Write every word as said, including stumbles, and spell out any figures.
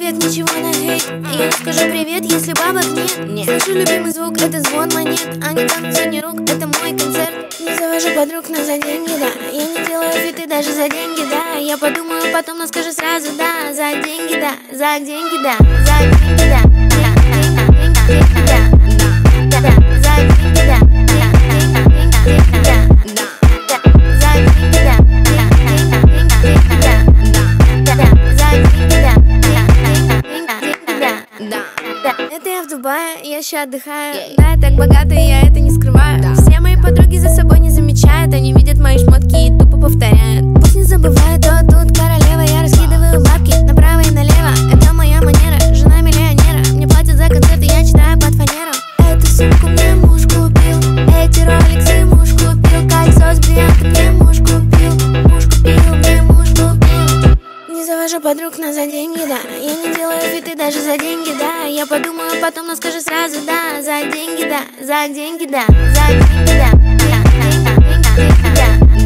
ответ, ничего на хейт. Я не скажу привет, если бабок нет. Нет. Слышу любимый звук, это звон монет, а не танцуй рук, это мой концерт. Не завожу подруг, но за деньги, да. Я не делаю фиты даже за деньги, да. Я подумаю потом, но скажу сразу, да. За деньги, да, за деньги, да. За деньги, да. Это я в Дубае, я еще отдыхаю. Да, я так богата, я это не скрываю. Все мои подруги за собой не замечают. Они видят мои шмотки и тупо повторяют. Пусть не забывают, то тут королева. Я раскидываю бабки направо и налево. Это моя манера, жена миллионера. Мне платят за концерты, я читаю под фанеру. Эту сумку мне муж купил, эти роликсы муж купил, кольцо с бриллиантом мне муж купил, муж купил, мне муж купил. Не завожу подруг, но за деньги, да. Я не делаю фиты даже за деньги, да. Я подумаю потом, но скажу сразу, да. За деньги, да, за деньги, да, за деньги, да.